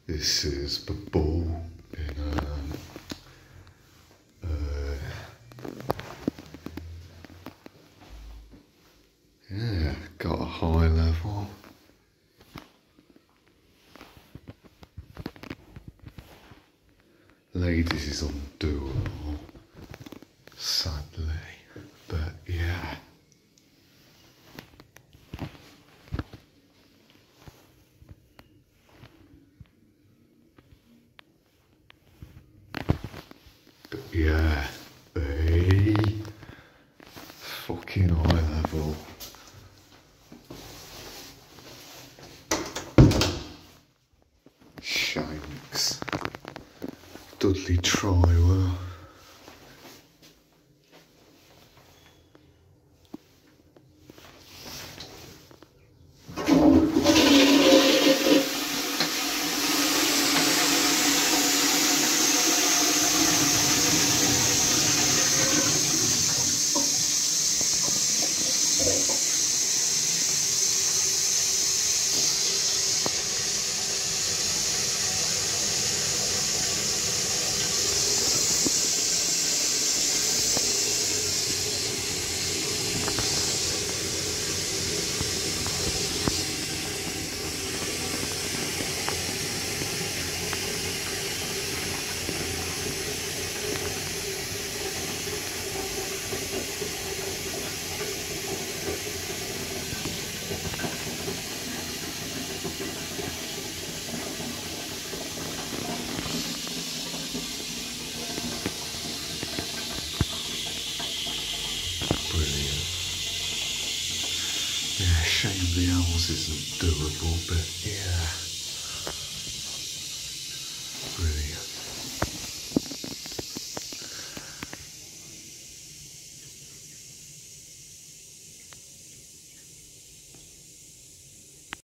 This is the ball in yeah, got a high level. Ladies is undoable, sadly, but yeah. But yeah, fucking high level. Shanks. Dudley Trywell. Brilliant. Yeah, shame the owls isn't doable, but yeah.